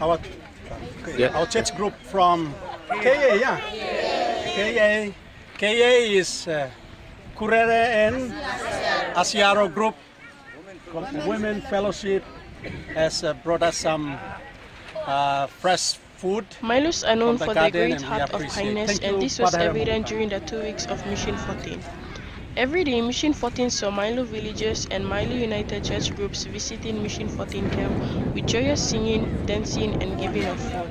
our church group from KA, yeah. KA is Kurere and Asiaro group. Women Fellowship has brought us some fresh food. Milos are known for their great heart of kindness, kindness, and this was evident during the 2 weeks of Mission 14. Every day, Mission 14 saw Milo villagers and Milo United Church groups visiting Mission 14 camp with joyous singing, dancing, and giving of food.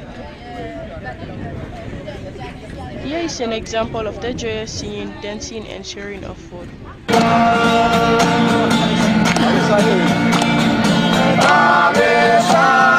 Here is an example of the joyous singing, dancing, and sharing of food. Ave